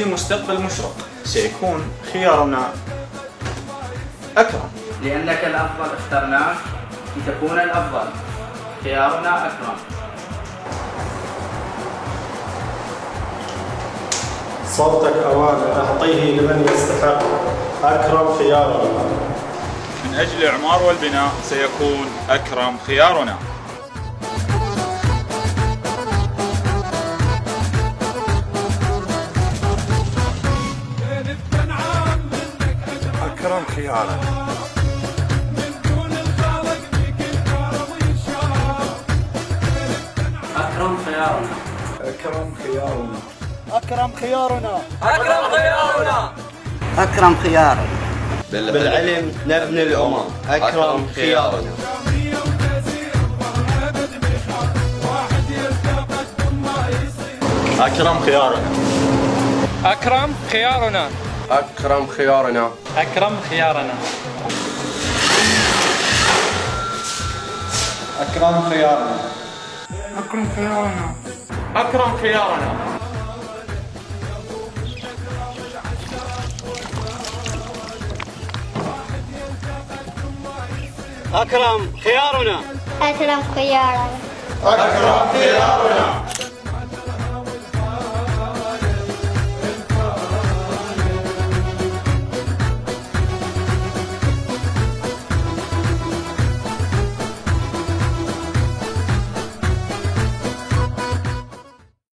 في مستقبل مشرق سيكون خيارنا أكرم. لأنك الأفضل اخترناك لتكون الأفضل. خيارنا أكرم. صوتك أوان، أعطيه لمن يستحق. أكرم خيارنا. من أجل الإعمار والبناء سيكون أكرم خيارنا. أكرم خيارنا. أكرم خيارنا. أكرم خيارنا. أكرم خيارنا. أكرم خيارنا. أكرم خيارنا. بالعلم نبني الأمم. أكرم خيارنا. أكرم خيارنا. أكرم خيارنا. أكرم خيارنا. أكرم خيارنا. أكرم خيارنا. أكرم خيارنا. أكرم خيارنا. أكرم خيارنا. أكرم خيارنا. أكرم خيارنا.